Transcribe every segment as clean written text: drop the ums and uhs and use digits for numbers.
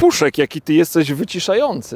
Puszek, jaki ty jesteś wyciszający.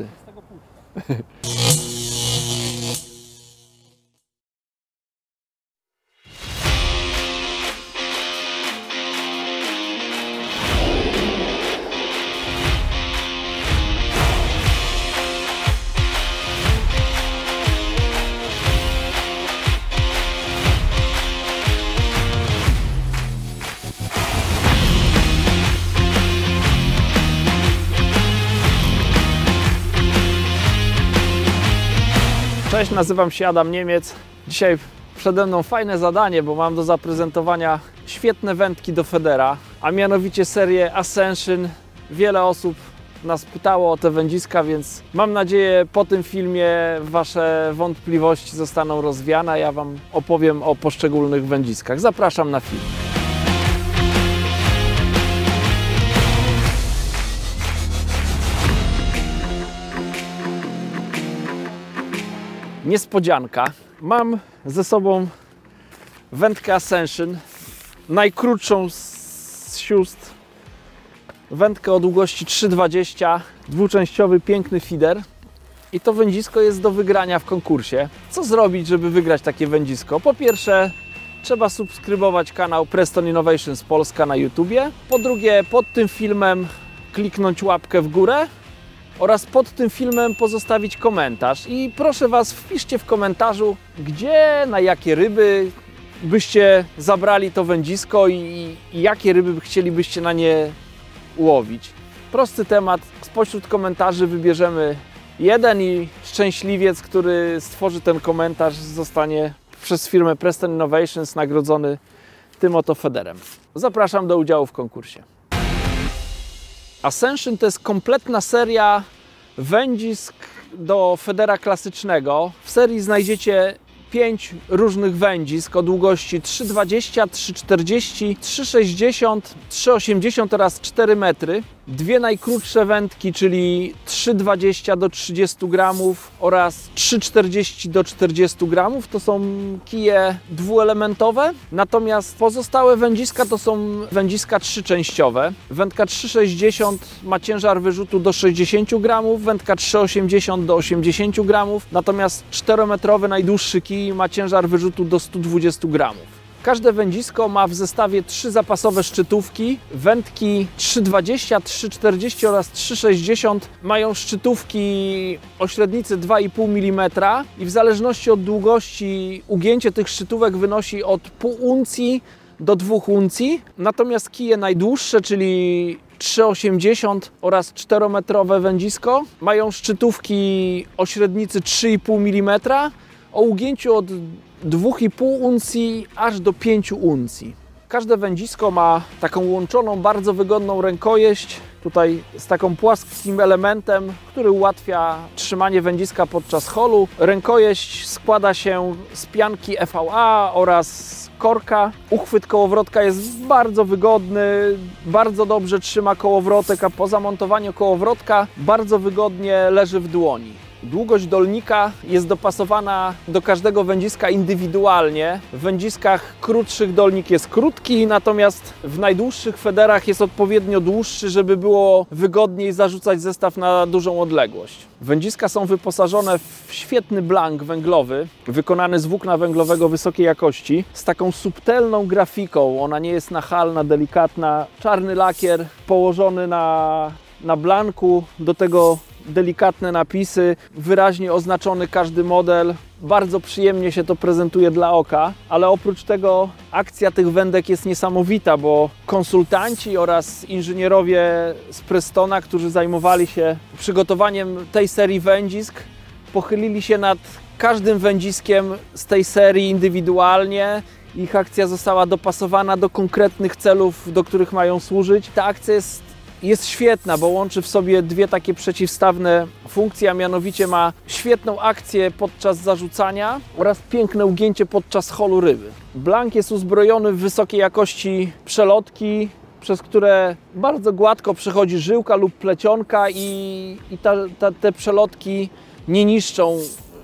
Cześć, nazywam się Adam Niemiec. Dzisiaj przede mną fajne zadanie, bo mam do zaprezentowania świetne wędki do Federa, a mianowicie serię Ascension. Wiele osób nas pytało o te wędziska, więc mam nadzieję, po tym filmie Wasze wątpliwości zostaną rozwiane. Ja Wam opowiem o poszczególnych wędziskach. Zapraszam na film. Niespodzianka. Mam ze sobą wędkę Ascension, najkrótszą z sióstr. Wędkę o długości 3,20, dwuczęściowy, piękny feeder. I to wędzisko jest do wygrania w konkursie. Co zrobić, żeby wygrać takie wędzisko? Po pierwsze, trzeba subskrybować kanał Preston Innovations Polska na YouTubie. Po drugie, pod tym filmem kliknąć łapkę w górę oraz pod tym filmem pozostawić komentarz. I proszę Was, wpiszcie w komentarzu, gdzie, na jakie ryby byście zabrali to wędzisko i jakie ryby chcielibyście na nie łowić. Prosty temat. Spośród komentarzy wybierzemy jeden i szczęśliwiec, który stworzy ten komentarz, zostanie przez firmę Preston Innovations nagrodzony tym oto federem. Zapraszam do udziału w konkursie. Ascension to jest kompletna seria wędzisk do Federa klasycznego. W serii znajdziecie 5 różnych wędzisk o długości 3,20, 3,40, 3,60, 3,80 oraz 4 metry. Dwie najkrótsze wędki, czyli 3,20 do 30 gramów oraz 3,40 do 40 gramów. To są kije dwuelementowe. Natomiast pozostałe wędziska to są wędziska trzyczęściowe. Wędka 3,60 ma ciężar wyrzutu do 60 gramów, wędka 3,80 do 80 gramów. Natomiast 4-metrowy najdłuższy kij ma ciężar wyrzutu do 120 gramów. Każde wędzisko ma w zestawie 3 zapasowe szczytówki. Wędki 3,20, 3,40 oraz 3,60 mają szczytówki o średnicy 2,5 mm i w zależności od długości ugięcie tych szczytówek wynosi od pół uncji do 2 uncji. Natomiast kije najdłuższe, czyli 3,80 oraz 4-metrowe wędzisko mają szczytówki o średnicy 3,5 mm o ugięciu od 2,5 uncji aż do 5 uncji. Każde wędzisko ma taką łączoną, bardzo wygodną rękojeść, tutaj z taką płaskim elementem, który ułatwia trzymanie wędziska podczas holu. Rękojeść składa się z pianki EVA oraz korka. Uchwyt kołowrotka jest bardzo wygodny, bardzo dobrze trzyma kołowrotek, a po zamontowaniu kołowrotka bardzo wygodnie leży w dłoni. Długość dolnika jest dopasowana do każdego wędziska indywidualnie. W wędziskach krótszych dolnik jest krótki, natomiast w najdłuższych federach jest odpowiednio dłuższy, żeby było wygodniej zarzucać zestaw na dużą odległość. Wędziska są wyposażone w świetny blank węglowy, wykonany z włókna węglowego wysokiej jakości, z taką subtelną grafiką. Ona nie jest nachalna, delikatna. Czarny lakier położony na blanku, do tego delikatne napisy, wyraźnie oznaczony każdy model. Bardzo przyjemnie się to prezentuje dla oka, ale oprócz tego akcja tych wędek jest niesamowita, bo konsultanci oraz inżynierowie z Prestona, którzy zajmowali się przygotowaniem tej serii wędzisk, pochylili się nad każdym wędziskiem z tej serii indywidualnie. Ich akcja została dopasowana do konkretnych celów, do których mają służyć. Ta akcja jest świetna, bo łączy w sobie dwie takie przeciwstawne funkcje, a mianowicie ma świetną akcję podczas zarzucania oraz piękne ugięcie podczas holu ryby. Blank jest uzbrojony w wysokiej jakości przelotki, przez które bardzo gładko przechodzi żyłka lub plecionka i te przelotki nie niszczą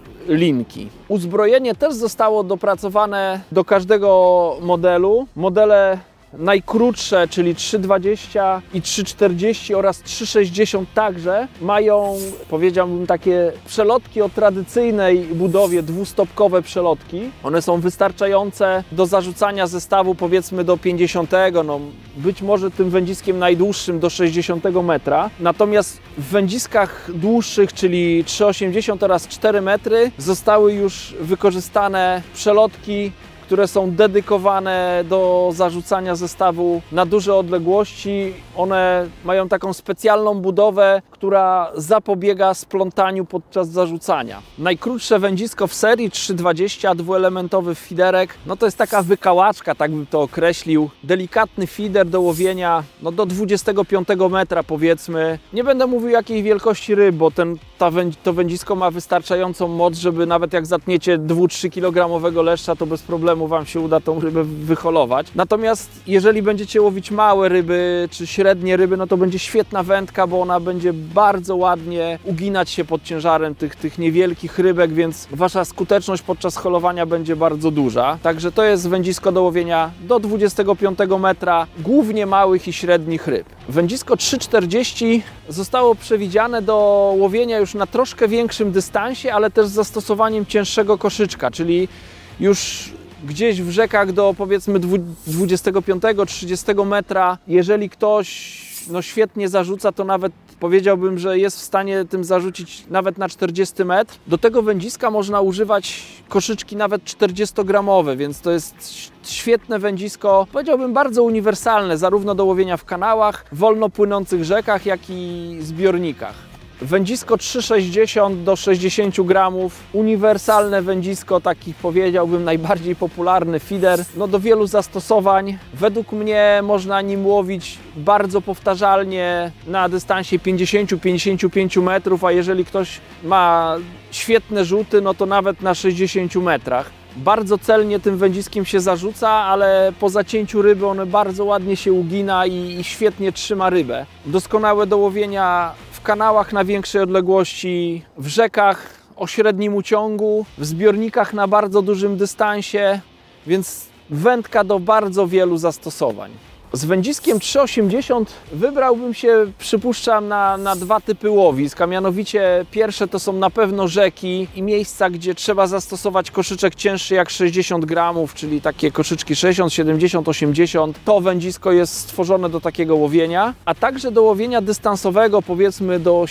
linki. Uzbrojenie też zostało dopracowane do każdego modelu. Modele najkrótsze, czyli 3,20 i 3,40 oraz 3,60 także mają, powiedziałbym, takie przelotki o tradycyjnej budowie, dwustopkowe przelotki. One są wystarczające do zarzucania zestawu, powiedzmy do 50, no być może tym wędziskiem najdłuższym do 60 metra. Natomiast w wędziskach dłuższych, czyli 3,80 oraz 4 metry, zostały już wykorzystane przelotki, które są dedykowane do zarzucania zestawu na duże odległości. One mają taką specjalną budowę, która zapobiega splątaniu podczas zarzucania. Najkrótsze wędzisko w serii 3,20, dwuelementowy fiderek, no to jest taka wykałaczka, tak bym to określił. Delikatny fider do łowienia no do 25 metra, powiedzmy. Nie będę mówił jakiej wielkości ryb, bo to wędzisko ma wystarczającą moc, żeby nawet jak zatniecie 2-3 kg leszcza, to bez problemu Wam się uda tą rybę wyholować. Natomiast jeżeli będziecie łowić małe ryby czy średnie ryby, no to będzie świetna wędka, bo ona będzie bardzo ładnie uginać się pod ciężarem tych niewielkich rybek, więc Wasza skuteczność podczas holowania będzie bardzo duża. Także to jest wędzisko do łowienia do 25 metra, głównie małych i średnich ryb. Wędzisko 3,40 zostało przewidziane do łowienia już na troszkę większym dystansie, ale też z zastosowaniem cięższego koszyczka, czyli już gdzieś w rzekach do powiedzmy 25-30 metra, jeżeli ktoś no świetnie zarzuca, to nawet powiedziałbym, że jest w stanie tym zarzucić nawet na 40 metr. Do tego wędziska można używać koszyczki nawet 40-gramowe, więc to jest świetne wędzisko, powiedziałbym bardzo uniwersalne, zarówno do łowienia w kanałach, wolno płynących rzekach, jak i zbiornikach. Wędzisko 3,60 do 60 gramów, uniwersalne wędzisko, taki powiedziałbym najbardziej popularny feeder, no do wielu zastosowań. Według mnie można nim łowić bardzo powtarzalnie na dystansie 50-55 metrów, a jeżeli ktoś ma świetne rzuty, no to nawet na 60 metrach. Bardzo celnie tym wędziskiem się zarzuca, ale po zacięciu ryby one bardzo ładnie się ugina i świetnie trzyma rybę. Doskonałe do łowienia w kanałach na większej odległości, w rzekach o średnim uciągu, w zbiornikach na bardzo dużym dystansie, więc wędka do bardzo wielu zastosowań. Z wędziskiem 3,80 wybrałbym się, przypuszczam, na dwa typy łowisk, a mianowicie pierwsze to są na pewno rzeki i miejsca, gdzie trzeba zastosować koszyczek cięższy jak 60 gramów, czyli takie koszyczki 60, 70, 80. To wędzisko jest stworzone do takiego łowienia, a także do łowienia dystansowego, powiedzmy do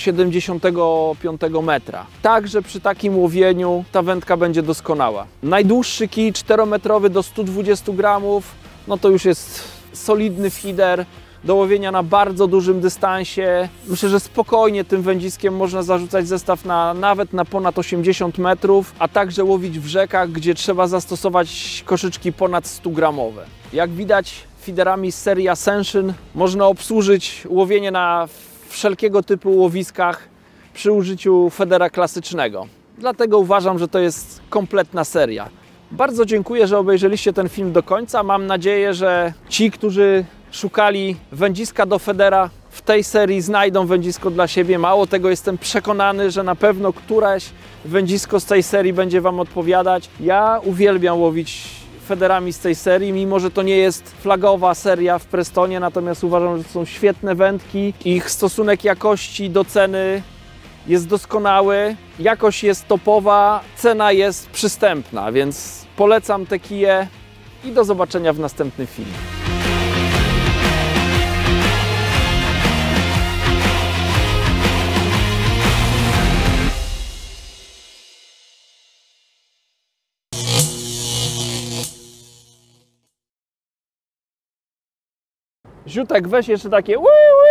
75 metra. Także przy takim łowieniu ta wędka będzie doskonała. Najdłuższy kij 4-metrowy do 120 gramów, no to już jest solidny feeder do łowienia na bardzo dużym dystansie. Myślę, że spokojnie tym wędziskiem można zarzucać zestaw nawet na ponad 80 metrów, a także łowić w rzekach, gdzie trzeba zastosować koszyczki ponad 100 gramowe. Jak widać, feederami z serii Ascension można obsłużyć łowienie na wszelkiego typu łowiskach przy użyciu feedera klasycznego. Dlatego uważam, że to jest kompletna seria. Bardzo dziękuję, że obejrzeliście ten film do końca. Mam nadzieję, że ci, którzy szukali wędziska do feedera w tej serii, znajdą wędzisko dla siebie. Mało tego, jestem przekonany, że na pewno któreś wędzisko z tej serii będzie Wam odpowiadać. Ja uwielbiam łowić feederami z tej serii, mimo że to nie jest flagowa seria w Prestonie, natomiast uważam, że to są świetne wędki. Ich stosunek jakości do ceny jest doskonały, jakość jest topowa, cena jest przystępna, więc polecam te kije i do zobaczenia w następnym filmie. Ziutek, weź jeszcze takie